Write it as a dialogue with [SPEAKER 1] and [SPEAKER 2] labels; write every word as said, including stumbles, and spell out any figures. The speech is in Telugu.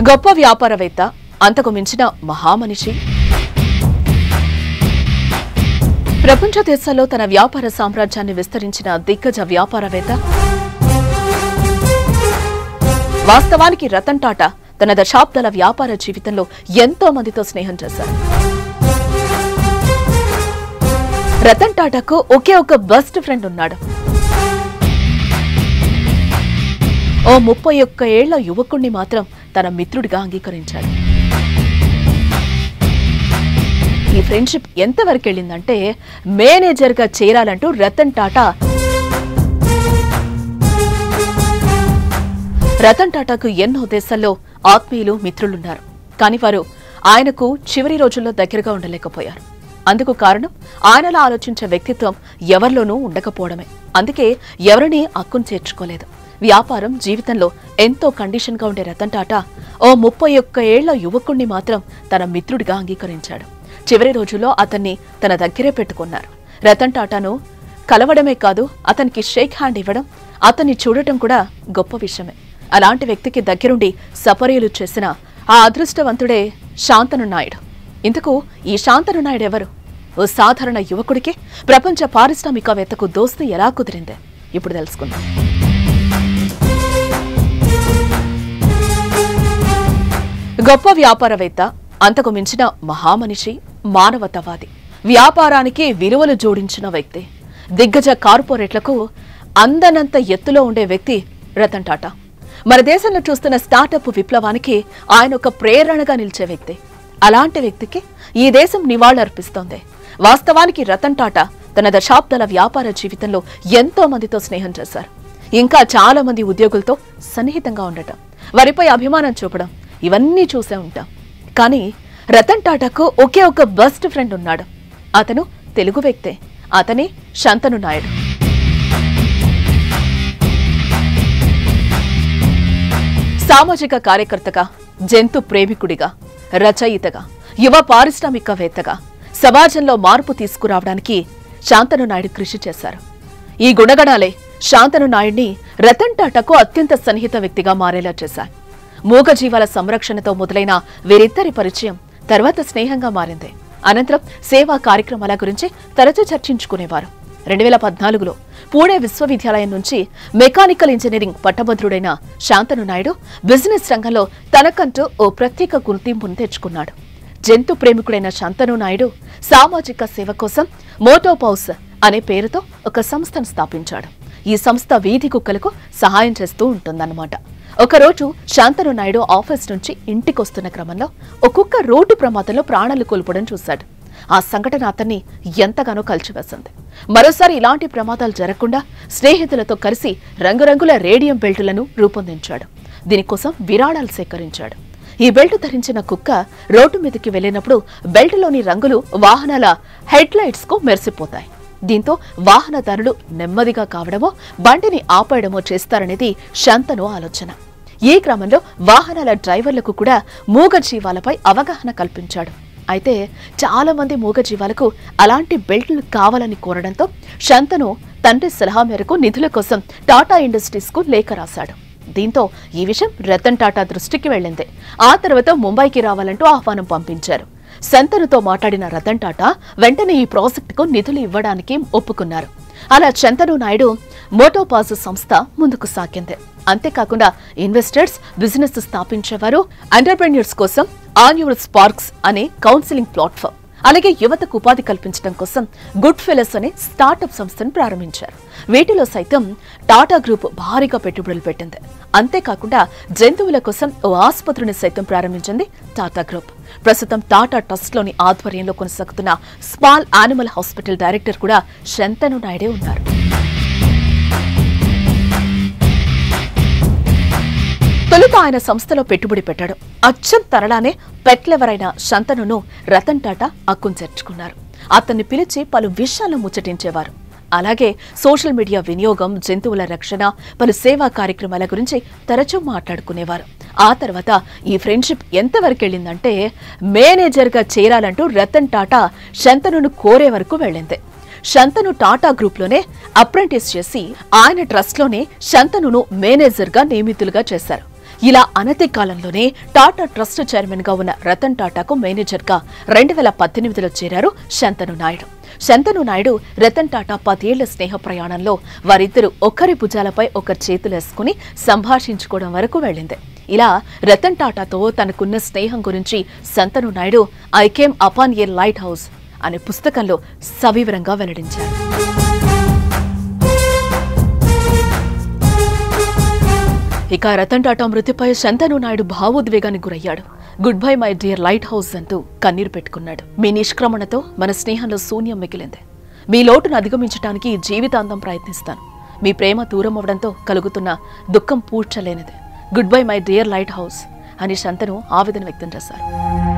[SPEAKER 1] గొప్ప వ్యాపారవేత్త, అంతకు మించిన మహామనిషి. ప్రపంచ దేశాల్లో తన వ్యాపార సామ్రాజ్యాన్ని విస్తరించిన దిగ్గజ వ్యాపారవేత్త. వాస్తవానికి రతన్ టాటా తన దశాబ్దాల వ్యాపార జీవితంలో ఎంతో మందితో స్నేహం చేశారు. రతన్ టాటాకు ఒకే ఒక బెస్ట్ ఫ్రెండ్ ఉన్నాడు. ఓ ముప్పై ఒక్క ఏళ్ల యువకుణ్ణి మాత్రం తన మిత్రుడిగా అంగీకరించాడు. ఈ ఫ్రెండ్షిప్ ఎంతవరకు వెళ్ళిందంటే మేనేజర్గా చేరాలంటూ రతన్ టాటా రతన్ టాటాకు ఎన్నో దేశాల్లో ఆత్మీయులు, మిత్రులున్నారు. కానీ వారు ఆయనకు చివరి రోజుల్లో దగ్గరగా ఉండలేకపోయారు. అందుకు కారణం ఆయనలా ఆలోచించే వ్యక్తిత్వం ఎవరిలోనూ ఉండకపోవడమే. అందుకే ఎవరిని అక్కును చేర్చుకోలేదు. వ్యాపారం, జీవితంలో ఎంతో కండిషన్ గా ఉండే రతన్ టాటా ఓ ముప్పై ఒక్క ఏళ్ల యువకుణ్ణి మాత్రం తన మిత్రుడిగా అంగీకరించాడు. చివరి రోజుల్లో అతన్ని తన దగ్గరే పెట్టుకున్నారు. రతన్ టాటాను కలవడమే కాదు, అతనికి షేక్ హ్యాండ్ ఇవ్వడం, అతన్ని చూడటం కూడా గొప్ప విషయమే. అలాంటి వ్యక్తికి దగ్గరుండి సపర్యలు చేసిన ఆ అదృష్టవంతుడే శాంతను నాయుడు. ఇంతకు ఈ శాంతను నాయుడు ఎవరు? ఓ సాధారణ యువకుడికి ప్రపంచ పారిశ్రామికవేత్తకు దోస్తీ ఎలా కుదిరిందే ఇప్పుడు తెలుసుకుందాం. గొప్ప వ్యాపారవేత్త, అంతకు మించిన మహామనిషి, మానవతావాది, వ్యాపారానికి విలువలు జోడించిన వ్యక్తి, దిగ్గజ కార్పొరేట్లకు అందనంత ఎత్తులో ఉండే వ్యక్తి రతన్ టాటా. మన దేశంలో చూస్తున్న స్టార్టప్ విప్లవానికి ఆయన ఒక ప్రేరణగా నిలిచే వ్యక్తి. అలాంటి వ్యక్తికి ఈ దేశం నివాళులర్పిస్తోంది. వాస్తవానికి రతన్ టాటా తన దశాబ్దాల వ్యాపార జీవితంలో ఎంతో మందితో స్నేహం చేశారు. ఇంకా చాలా మంది ఉద్యోగులతో సన్నిహితంగా ఉండటం, వారిపై అభిమానం చూపడం, ఇవన్నీ చూసే ఉంటాం. కానీ రతన్ టాటాకు ఒకే ఒక బెస్ట్ ఫ్రెండ్ ఉన్నాడు. అతను తెలుగు వ్యక్తే. అతనే శంతను నాయుడు. సామాజిక కార్యకర్తగా, జంతు ప్రేమికుడిగా, రచయితగా, యువ పారిశ్రామికవేత్తగా సమాజంలో మార్పు తీసుకురావడానికి శాంతను నాయుడు కృషి చేశారు. ఈ గుణగణాలే శాంతను నాయుడిని రతన్ టాటాకు అత్యంత సన్నిహిత వ్యక్తిగా మారేలా చేశాయి. మూగజీవాల సంరక్షణతో మొదలైన వీరిద్దరి పరిచయం తర్వాత స్నేహంగా మారింది. అనంతరం సేవా కార్యక్రమాల గురించి తరచూ చర్చించుకునేవారు. రెండు వేల పద్నాలుగులో పూణే విశ్వవిద్యాలయం నుంచి మెకానికల్ ఇంజనీరింగ్ పట్టభద్రుడైన శాంతను నాయుడు బిజినెస్ రంగంలో తనకంటూ ఓ ప్రత్యేక గుర్తింపును తెచ్చుకున్నాడు. జంతు ప్రేమికుడైన శాంతను నాయుడు సామాజిక సేవ కోసం మోటోపౌస్ అనే పేరుతో ఒక సంస్థను స్థాపించాడు. ఈ సంస్థ వీధి కుక్కలకు సహాయం చేస్తూ ఉంటుందన్నమాట. ఒకరోజు శాంతను నాయుడు ఆఫీస్ నుంచి ఇంటికొస్తున్న క్రమంలో ఒక కుక్క రోడ్డు ప్రమాదంలో ప్రాణాలు కోల్పోవడం చూశాడు. ఆ సంఘటన అతన్ని ఎంతగానో కలిచివేసింది. మరోసారి ఇలాంటి ప్రమాదాలు జరగకుండా స్నేహితులతో కలిసి రంగురంగుల రేడియం బెల్టులను రూపొందించాడు. దీనికోసం విరాళాలు సేకరించాడు. ఈ బెల్ట్ ధరించిన కుక్క రోడ్డు మీదకి వెళ్లినప్పుడు బెల్టులోని రంగులు వాహనాల హెడ్ లైట్స్ కు మెరిసిపోతాయి. దీంతో వాహనదారులు నెమ్మదిగా కావడమో బండిని ఆపేయడమో చేస్తారనేది శాంతను ఆలోచన. ఈ క్రమంలో వాహనాల డ్రైవర్లకు కూడా మూగజీవాలపై అవగాహన కల్పించాడు. అయితే చాలా మంది మూగజీవాలకు అలాంటి బెల్టులు కావాలని కోరడంతో శాంతను తండ్రి సలహా మేరకు నిధుల కోసం టాటా ఇండస్ట్రీస్ కు లేఖ రాశాడు. దీంతో ఈ విషయం రతన్ టాటా దృష్టికి వెళ్లింది. ఆ తర్వాత ముంబైకి రావాలంటూ ఆహ్వానం పంపించారు. శంతనుతో మాట్లాడిన రతన్ టాటా వెంటనే ఈ ప్రాజెక్టుకు నిధులు ఇవ్వడానికి ఒప్పుకున్నారు. అలా శంతను నాయుడు మోటోపాస్ సంస్థ ముందుకు సాగింది. అంతేకాకుండా ఇన్వెస్టర్స్, బిజినెస్ స్థాపించేవారు, ఎంటర్‌ప్రెన్యూర్స్ కోసం ఆన్యువల్ స్పార్క్స్ అనే కౌన్సిలింగ్ ప్లాట్ఫామ్, అలాగే యువతకు ఉపాధి కల్పించడం కోసం గుడ్ ఫెలోస్ అనే స్టార్టప్ సంస్థను ప్రారంభించారు. వీటిలో సైతం టాటా గ్రూప్ భారీగా పెట్టుబడులు పెట్టింది. అంతేకాకుండా జంతువుల కోసం ఓ ఆసుపత్రిని సైతం ప్రారంభించింది టాటా గ్రూప్. ప్రస్తుతం టాటా ట్రస్ట్ లోని ఆధ్వర్యంలో కొనసాగుతున్న స్మాల్ యానిమల్ హాస్పిటల్ డైరెక్టర్ కూడా శంతను నాయుడే ఉన్నారు. తొలుత ఆయన సంస్థలో పెట్టుబడి పెట్టాడు. అచ్చం తరలానే పెట్లెవరైన శంతనును రతన్ టాటా అక్కును చేర్చుకున్నారు. అతన్ని పిలిచి పలు విషయాలను ముచ్చటించేవారు. అలాగే సోషల్ మీడియా వినియోగం, జంతువుల రక్షణ, పలు సేవా కార్యక్రమాల గురించి తరచూ మాట్లాడుకునేవారు. ఆ తర్వాత ఈ ఫ్రెండ్షిప్ ఎంతవరకు వెళ్ళిందంటే మేనేజర్గా చేరాలంటూ రతన్ టాటా శంతనును కోరే వరకు వెళ్ళింది. శంతను టాటా గ్రూప్లోనే అప్రెంటిస్ చేసి ఆయన ట్రస్ట్లోనే శంతనును మేనేజర్గా నియమితులుగా చేశారు. ఇలా అనతి కాలంలోనే టాటా ట్రస్ట్ చైర్మన్ గా ఉన్న రతన్ టాటాకు మేనేజర్ గా రెండు వేల పద్దెనిమిదిలో చేరారు శంతను నాయుడు. శంతను నాయుడు రతన్ టాటా పదేళ్ల స్నేహ ప్రయాణంలో వారిద్దరూ ఒకరి భుజాలపై ఒకరి చేతులేసుకుని సంభాషించుకోవడం వరకు వెళ్ళింది. ఇలా రతన్ టాటాతో తనకున్న స్నేహం గురించి Shantanu Naidu I came upon a lighthouse అనే పుస్తకంలో సవివరంగా వెల్లడించారు. ఇక రతన్ టాటా మృతిపై శంతను నాయుడు భావోద్వేగానికి గురయ్యాడు. Goodbye my dear lighthouse అంటూ కన్నీరు పెట్టుకున్నాడు. మీ నిష్క్రమణతో మన స్నేహంలో శూన్యం మిగిలింది. మీ లోటును అధిగమించడానికి జీవితాంతం ప్రయత్నిస్తాను. మీ ప్రేమ దూరం అవడంతో కలుగుతున్న దుఃఖం పూడ్చలేనిది. Goodbye my dear lighthouse అని శంతను ఆవేదన వ్యక్తం చేశారు.